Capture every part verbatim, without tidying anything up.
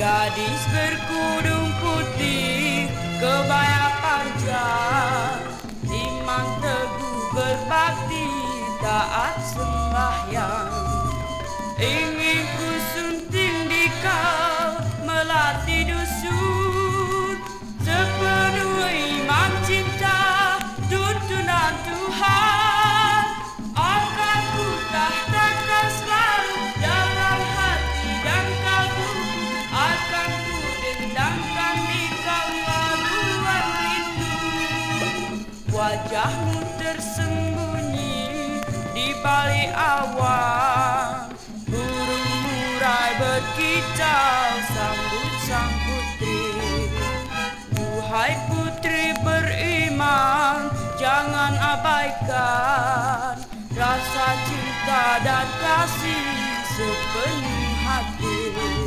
Gadis berkudung putih, kebaya panjang, iman teguh berbakti, taat sembahyang. Ingin ku sunting di kau, melatih dusun, sepenuh iman cinta, tuntunan Tuhan. Akan ku tahtakan selalu dalam hati dan kalbu, akan ku dendangkan di kau laluan rindu. Wajahmu tersembunyi di balik awan, burung murai berkicau sambut sang putri. Duhai putri beriman, jangan abaikan rasa cinta dan kasih sepenuh hati.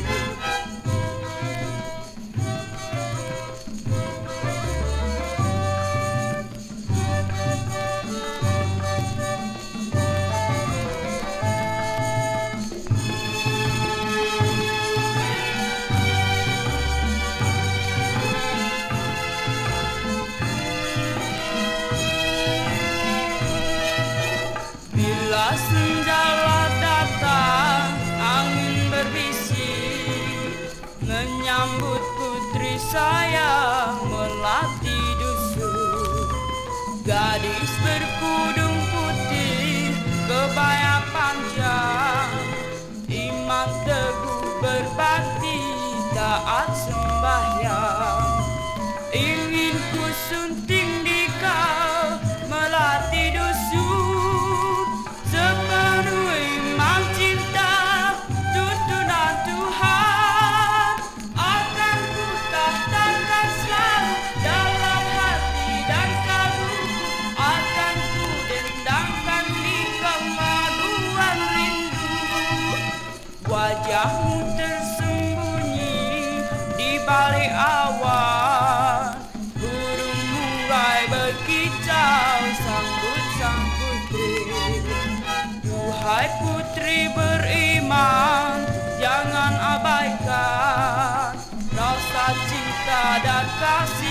Bila senja datang, angin berbisik, menyambut putri sayang melatih dusun. Gadis berkudung putih, kebaya panjang, iman teguh berbakti, taat sembahyang. Ingin ku sunting di kau, melatih dusun, sepenuh iman cinta, tuntunan Tuhan. Akan ku tahtakan selalu dalam hati dan kalbu, akan ku dendangkan di kemaluan rindu. Wajahmu tersembunyi di balik awan, burung murai berkicau sambut sang putri. Duhai putri beriman, jangan abaikan rasa cinta dan kasih